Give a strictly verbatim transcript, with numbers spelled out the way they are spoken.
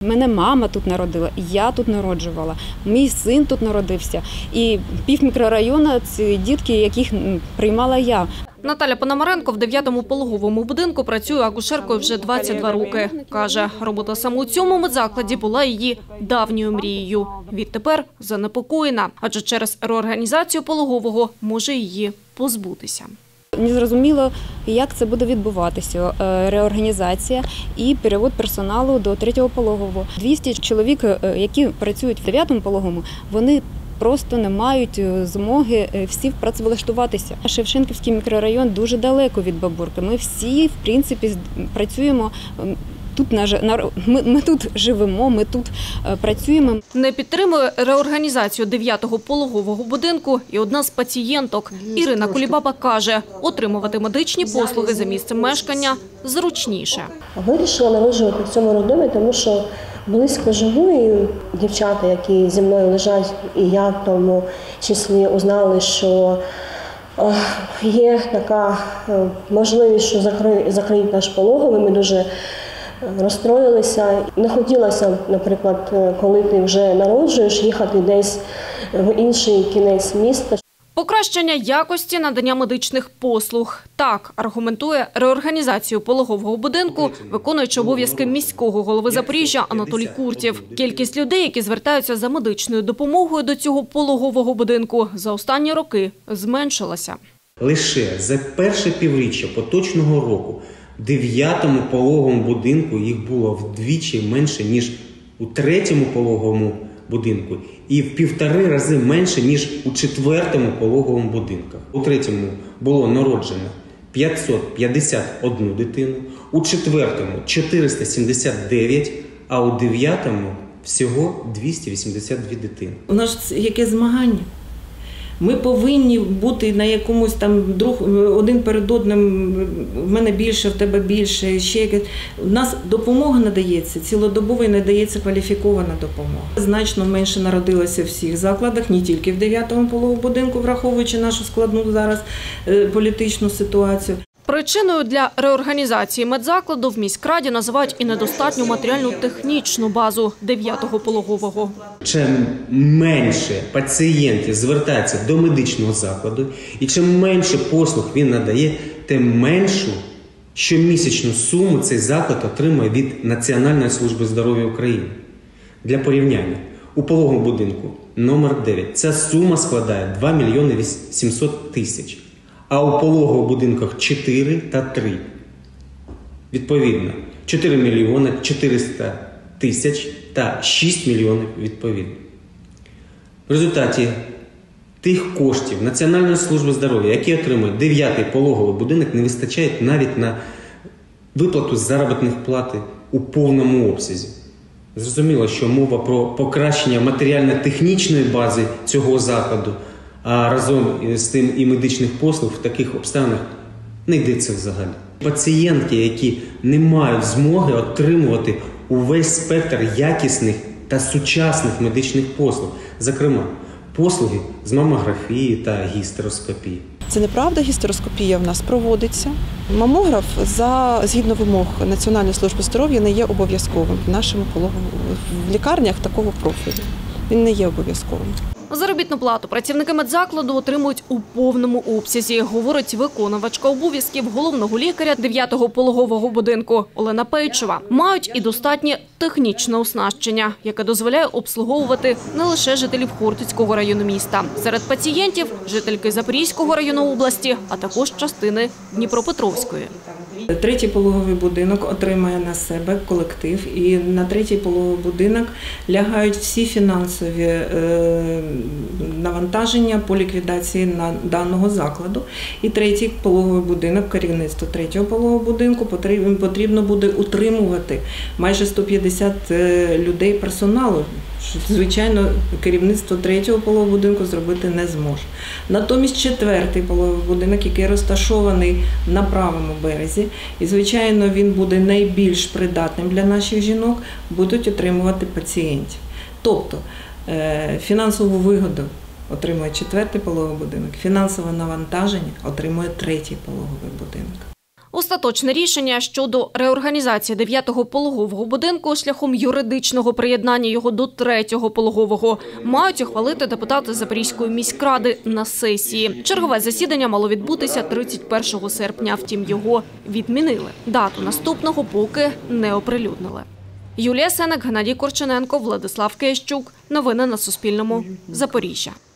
Мене мама тут народила, я тут народжувала, мій син тут народився. І пів мікрорайону – це дітки, яких приймала я. Наталя Пономаренко в дев'ятому пологовому будинку працює акушеркою вже двадцять два роки. Каже, робота саме у цьому медзакладі була її давньою мрією. Відтепер занепокоєна, адже через реорганізацію пологового може її позбутися. Не зрозуміло, як це буде відбуватися, реорганізація і перевод персоналу до третього пологового. двісті чоловік, які працюють в дев'ятому пологовому, вони просто не мають змоги всі працевлаштуватися. Шевченківський мікрорайон дуже далеко від Бабурки. Ми всі, в принципі, працюємо тут, ми, ми тут живемо, ми тут працюємо. Не підтримує реорганізацію дев'ятого пологового будинку і одна з пацієнток. Ірина Кулібаба каже, отримувати медичні послуги за місцем мешкання зручніше. Вирішила народжувати в цьому роддомі, тому що близько живу, і дівчата, які зі мною лежать, і я в тому числі узнали, що є така можливість, що закриють наш пологовий. Ми дуже розстроїлися. Не хотілося, наприклад, коли ти вже народжуєш, їхати десь в інший кінець міста. Покращення якості надання медичних послуг. Так аргументує реорганізацію пологового будинку, виконуючи обов'язки міського голови Запоріжжя Анатолій Куртєв. Кількість людей, які звертаються за медичною допомогою до цього пологового будинку, за останні роки зменшилася. Лише за перше півріччя поточного року в дев'ятому пологовому будинку їх було вдвічі менше, ніж у третьому пологовому будинку, і в півтори рази менше, ніж у четвертому пологовому будинку. У третьому було народжено п'ятсот п'ятдесят одну дитину, у четвертому – чотириста сімдесят дев'ять, а у дев'ятому – всього двісті вісімдесят дві дитини. У нас яке змагання? Ми повинні бути на якомусь там друг один перед одним, в мене більше, в тебе більше, ще якесь. У нас допомога надається, цілодобово надається кваліфікована допомога. Значно менше народилося в всіх закладах, не тільки в дев'ятому пологовому будинку, враховуючи нашу складну зараз політичну ситуацію. Причиною для реорганізації медзакладу в міськраді називають і недостатню матеріально-технічну базу дев'ятого пологового. Чим менше пацієнтів звертається до медичного закладу і чим менше послуг він надає, тим меншу щомісячну суму цей заклад отримує від Національної служби здоров'я України. Для порівняння, у пологовому будинку номер дев'ять ця сума складає два мільйони сімсот тисяч. А у пологових будинках чотири та три. Відповідно, чотири мільйони чотириста тисяч та шість мільйонів відповідно. В результаті тих коштів Національної служби здоров'я, які отримує дев'ятий пологовий будинок, не вистачає навіть на виплату заробітних плат у повному обсязі. Зрозуміло, що мова про покращення матеріально-технічної бази цього закладу, а разом з тим і медичних послуг в таких обставинах не йдеться взагалі. Пацієнтки, які не мають змоги отримувати увесь спектр якісних та сучасних медичних послуг, зокрема, послуги з мамографії та гістероскопії. Це неправда, гістероскопія в нас проводиться. Мамограф, за, згідно вимог Національної служби здоров'я, не є обов'язковим в нашому пологовому, в лікарнях такого профілю. Він не є обов'язковим. Заробітну плату працівники медзакладу отримують у повному обсязі, говорить виконувачка обов'язків головного лікаря дев'ятого пологового будинку Олена Пейчева. Мають і достатнє технічне оснащення, яке дозволяє обслуговувати не лише жителів Хортицького району міста. Серед пацієнтів – жительки Запорізького району області, а також частини Дніпропетровської. Третій пологовий будинок отримає на себе колектив, і на третій пологовий будинок лягають всі фінансові навантаження по ліквідації даного закладу. І третій пологовий будинок, керівництво третього пологового будинку потрібно буде утримувати майже сто п'ятдесят людей персоналу. Звичайно, керівництво третього пологового будинку зробити не зможе. Натомість четвертий пологовий будинок, який розташований на правому березі, і, звичайно, він буде найбільш придатним для наших жінок, будуть отримувати пацієнтів. Тобто, фінансову вигоду отримує четвертий пологовий будинок, фінансове навантаження отримує третій пологовий будинок. Остаточне рішення щодо реорганізації дев'ятого пологового будинку шляхом юридичного приєднання його до третього пологового мають ухвалити депутати Запорізької міськради на сесії. Чергове засідання мало відбутися тридцять першого серпня, втім його відмінили. Дату наступного поки не оприлюднили. Юлія Сенек, Геннадій Корчененко, Владислав Киящук. Новини на Суспільному. Запоріжжя.